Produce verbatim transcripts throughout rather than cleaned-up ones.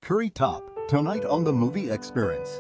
Curry Top, tonight on the movie Experence.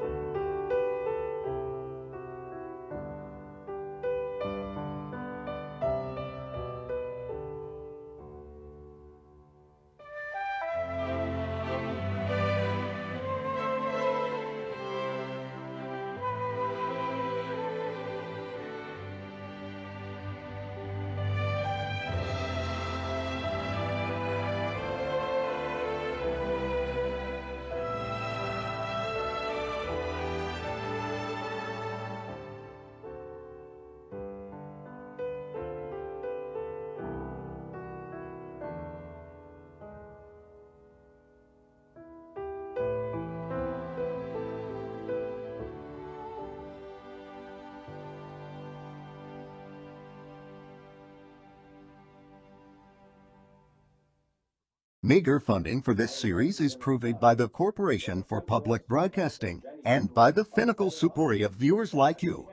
Meager funding for this series is provided by the Corporation for Public Broadcasting and by the Finical Supuri of viewers like you.